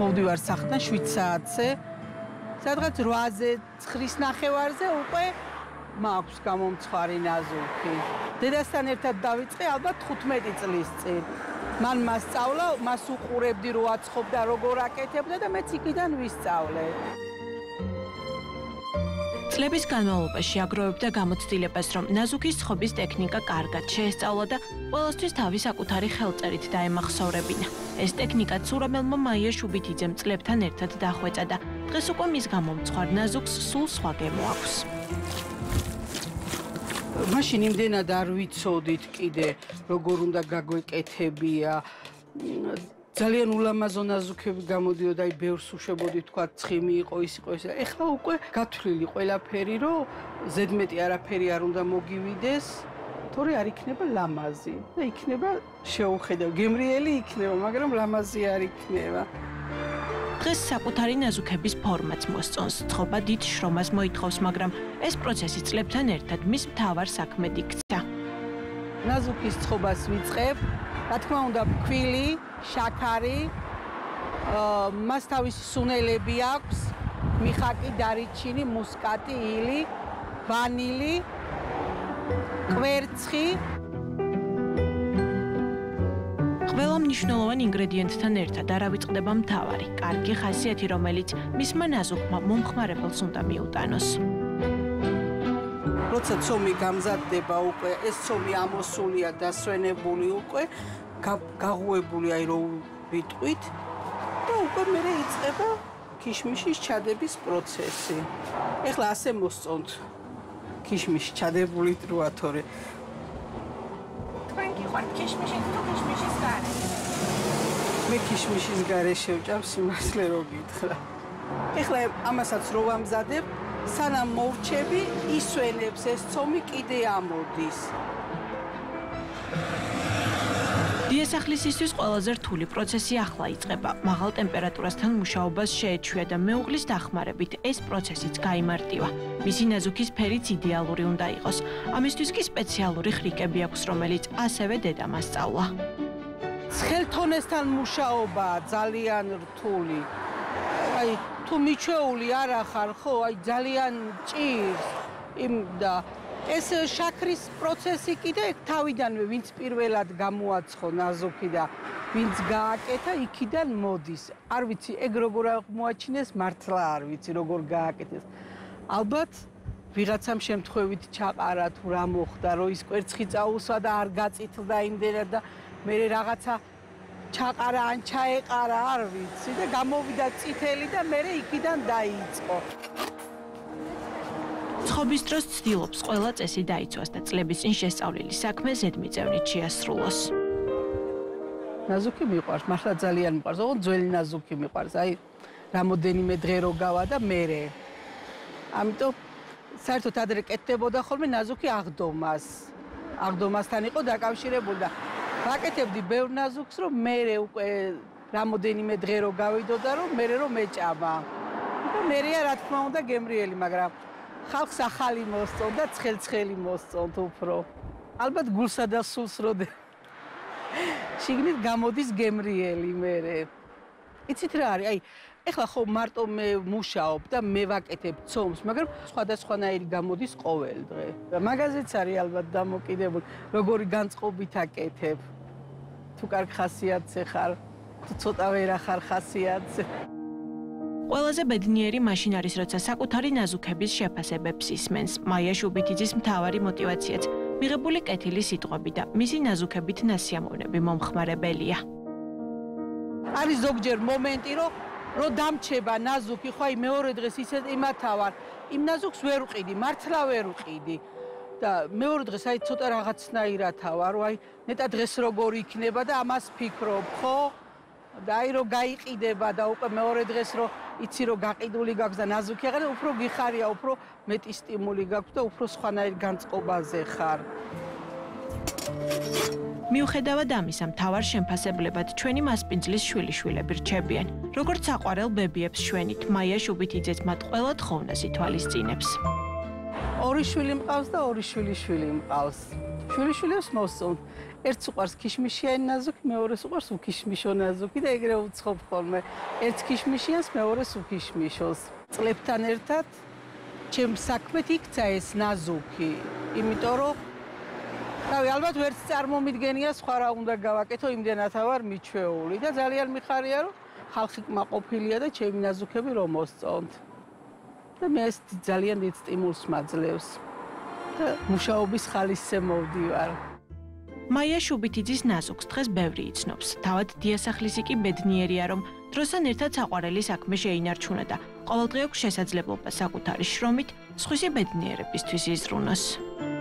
მოვდივარ სახლიდან 7 საათზე. სადღაც 8-ზე 9-ის ნახევარზე უკვე მაქვს გამომცხვარი ნაზუქი. დედასთან ერთად დავიწყე ალბათ 15 წლის წინ. მან მასწავლა, მას უყურებდი რო აცხობდა, როგორ აკეთებდა და მეც იქიდან ვისწავლე. წლების განმავლობაში აგროვებდა გამოცდილებას, რომ ნაზუქის ცხობის ტექნიკა კარგად შეესწავლა და ყველასთვის თავის საკუთარი ხელწერით დაემახსოვრებინა. ეს ტექნიკა ცურამელმა მაია შუბითიძემ წლებთან ერთად დახვეწა და დღეს უკვე მის გამომცხვარ ნაზუქს სულ სხვა გემო აქვს. მაშინ იმდენად არ ვიცოდით კიდე, როგორ უნდა გაგვეკეთებია. ძალიან ულამაზო ნაზუქები გამოდიოდა, აი ბევრს უშვებოდი თქვა, ცხიმი იყო, ის იყო, ეს. ეხლა უკვე გათვლილი ყველაფერი, რომ ზედმეტი არაფერი არ უნდა მოგივიდეს, თორე არ იქნება ლამაზი და იქნება შეუხედავ. გემრიელი იქნება, მაგრამ ლამაზი არ იქნება. დღეს საკუთარი ნაზუქების ფორმაც მოსწონს, ცხობა დიდ შრომას მოითხოვს, მაგრამ ეს პროცესი წლებთან ერთად მის მთავარ საქმედ იქცა. ნაზუქის ცხობას ვიწყებ, რა თქმა უნდა, ფქვილი, შაქარი, მას თავისი სუნელები აქვს, მიხაკი, დარიჩინი, მუსკატი, ილი, ვანილი, კვერცხი. ყველა მნიშვნელოვან ინგრედიენტთან ერთად არ ავიწყდება მთავარი, კარგი ხასიათი, რომელიც მისმა ნაზუქმა მომხმარებელს უნდა მიუტანოს. როცა ცომი გამზადდება უკვე, ეს ცომი ამოსულია, დასვენებული უკვე, გაღუებული აი რო ვიტყვით და უკვე მერე იწყება ქიშმიშის ჩადების პროცესი. ეხლა ასე მოსწონთ ქიშმიში ჩადებული დროა, თორე თქვენ გიყვართ ქიშმიში თუ ქიშმიშის გარე? მე ქიშმიშის გარე შევჭამ, სიმართლე რო გითხრა. ეხლა ამასაც რო ვამზადებ, სანამ მოვრჩები, ისვენებს ეს ცომი კიდე ამოდის. დიასახლისისთვის ყველაზე რთული პროცესი ახლა იწყება. მაღალ ტემპერატურასთან მუშაობას შეეჩვია და მეუღლის დახმარებით ეს პროცესიც გაიმარტივა. მისი ნაზუქის ფერიც იდეალური უნდა იყოს. ამისთვის კი სპეციალური ხრიკები აქვს, რომელიც ასევე დედამ ასწავლა. ხელთონესთან მუშაობა ძალიან რთული. აი თუ მიჩვეული არ ახარ, ხო, აი ძალიან ჭირს იმ და ეს შაქრის პროცესი კიდე თავიდანვე ვინც პირველად გამოაცხო ნაზუქი და ვინც გააკეთა, იქიდან მოდის. არ ვიცი, ეგ როგორ აღმოაჩინეს, მართლა არ ვიცი, როგორ გააკეთეს. ალბათ ვიღაცამ შემთხვევით ჩაყარა თუ რა მოხდა, რომ ის კვერცხი წაუსვა და არ გაწითლდა იმდენად და მე რაღაცა ჩაყარა ან ჩაეყარა, არ ვიცი და გამოვიდა წითელი და მე იქიდან დაიწყო. ცხობის დროს ცდილობს ყველა წესი დაიცვას და წლების წინ შესწავლილი საქმე ზედმიწევნით შეასრულოს. ნაზუქი მიყვარს, მართლა ძალიან მიყვარს, ოღონდ ძველი ნაზუქი მიყვარს. აი რამოდენიმე დღე რო გავა და მერე. ამიტომ საერთოდ ადრე კეთდებოდა ხოლმე ნაზუქი აღდომასთან იყო დაკავშირებული და ვაკეთებდი ბევრ ნაზუქს, რომ მერე უკვე რამოდენიმე დღე რო გავიდოდა, რომ მერე რო მეჭამა. და მერეა რა თქმა უნდა გემრიელი, მაგრამ ხალხს ახალი მოსწონთ და ცხელ-ცხელი მოსწონთ უფრო. ალბათ გულსა და სულს როდე შიგნით გამოდის გემრიელი მერე. იცით რა არის? აი, ეხლა ხო მარტო მე მუშაობ და მე ვაკეთებ ცომს, მაგრამ სხვადასხვანაირი გამოდის ყოველ დღე. მაგაზეც არის ალბათ დამოკიდებული, როგორი განწყობით აკეთებ. თუ კარგ ხასიათზე ხარ, თუ ცოტა ვერა ხარ ხასიათზე. ყველაზე ბედნიერი მაშინ არის, როცა საკუთარი ნაზუქების შეფასებებს ისმენს. მაია შუბითიძის მთავარი მოტივაციაც მიღებული კეთილი სიტყვები და მისი ნაზუქებით ნასიამოვნები მომხმარებელია. არის ზოგჯერ მომენტი, რომ დამჩება ნაზუქი, ხო აი მეორე დღეს ისე იმათავარ, იმ ნაზუქს ვერ ვყიდი, მართლა ვერ ვყიდი. და მეორე დღეს აი ცოტა რაღაცნაირათავარ, რომ აი ნეტა დღეს როგორ იქნება და ამას ფიქრობ, ხო? და აი რომ გაიყიდება და უკვე მეორე დღეს რომ იცი რომ გაყიდული გაქვს და ნაზუქი აღარ, უფრო გიხარია, უფრო მეტი სტიმული გაქვს და უფრო სხვანაირ განწყობაზე ხარ. მიუხედავად ამისა, მთავარ შემფასებლებად ჩვენი მასპინძლის შვილიშვილები რჩებიან. როგორც საყვარელ ბებიებს შვენით, მაია შუბითიძეც მათ ყველა თხოვნას ითვალისწინებს. ორი შვილი მყავს და ორი შვილიშვილი მყავს. შვილიშვილებს მოსწონთ. ერთს უყვარს ქიშმიშიანი ნაზუქი, მეორეს უყვარს უქიშმიშო ნაზუქი და ეგრე უცხობ ხოლმე. ერთს ქიშმიშიანს, მეორეს უქიშმიშოს. წლებთან ერთად ჩემს საქმეთ იქცა ეს ნაზუქი, იმიტომ რომ რავი, ალბათ ვერც წარმომიდგენია სხვა რა უნდა გავაკეთო, იმდენათა ვარ მიჩვეული და ძალიან მიხარია, რომ ხალხი კმაყოფილია და ჩემი ნაზუქები რომ მოსწონთ. და მე ეს ძალიან დიდ სტიმულს მაძლევს. და მუშაობის ხალისზე მოვდივარ. მაია შუბითიძის ნაზუქს დღეს ბევრი იცნობს. თავად დიასახლისი კი ბედნიერია, რომ დროსთან ერთად საყვარელი საქმე შეინარჩუნა და ყოველდღე აქვს შესაძლებლობა საკუთარი შრომით სხვისი ბედნიერებისთვის იზრუნოს.